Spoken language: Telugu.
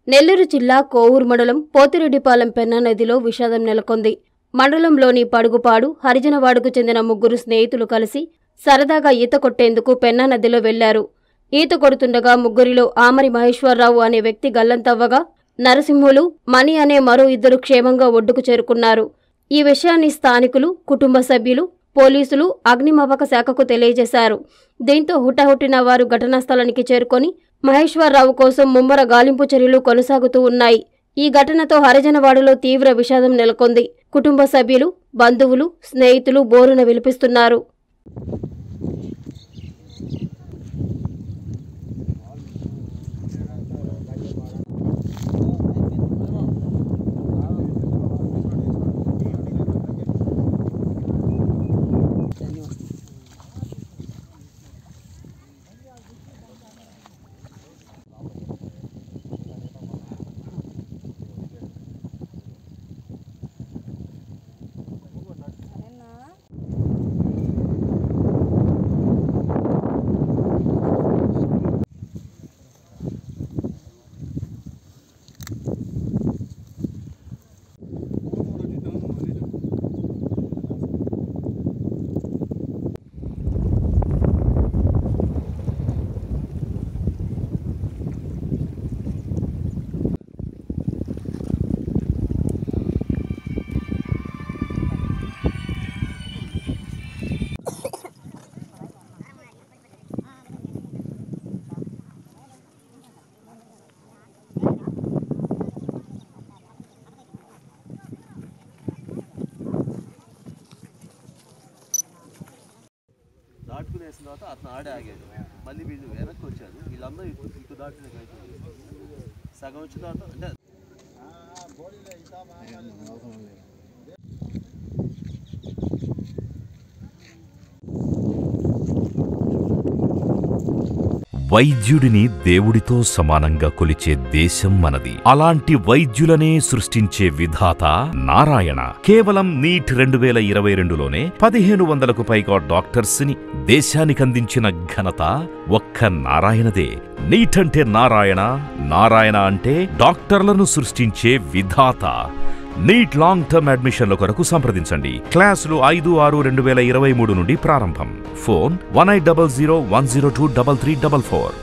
నెల్లూరు జిల్లా కోవూరు మండలం పోతిరెడ్డిపాలెం పెన్నా నదిలో విషాదం నెలకొంది. మండలంలోని పడుగుపాడు, హరిజనవాడకు చెందిన ముగ్గురు స్నేహితులు కలిసి సరదాగా ఈత కొట్టేందుకు పెన్నా నదిలో వెళ్లారు. ఈత కొడుతుండగా ముగ్గురిలో ఆమరి మహేశ్వరరావు అనే వ్యక్తి గల్లంతవ్వగా, నరసింహులు, మణి అనే మరో ఇద్దరు క్షేమంగా ఒడ్డుకు చేరుకున్నారు. ఈ విషయాన్ని స్థానికులు, కుటుంబ సభ్యులు, పోలీసులు, అగ్నిమాపక శాఖకు తెలియజేశారు. దీంతో హుటాహుటిన వారు ఘటనా స్థలానికి చేరుకొని మహేశ్వరరావు కోసం ముమ్మర గాలింపు చర్యలు కొనసాగుతూ ఉన్నాయి. ఈ ఘటనతో హరిజనవాడలో తీవ్ర విషాదం నెలకొంది. కుటుంబ సభ్యులు, బంధువులు, స్నేహితులు బోరున విలిపిస్తున్నారు. దాటుకునేసిన తర్వాత అతను ఆడే ఆగాడు. మళ్ళీ వీళ్ళు వెనక్కి వచ్చారు. వీళ్ళందరూ ఇటు దాటిన సగం వచ్చిన తర్వాత అంటే వైద్యుడిని దేవుడితో సమానంగా కొలిచే దేశం మనది. అలాంటి వైద్యులనే సృష్టించే విధాత నారాయణ. కేవలం నీట్ 2022లోనే 1500కు పైగా డాక్టర్స్ ని దేశానికందించిన ఘనత ఒక్క నారాయణదే. నీట్ అంటే నారాయణ, నారాయణ అంటే డాక్టర్లను సృష్టించే విధాత. నీట్ లాంగ్ టర్మ్ అడ్మిషన్ల కొరకు సంప్రదించండి. క్లాసులు 5/6/2023 నుండి ప్రారంభం. ఫోన్ 1800 102 3344.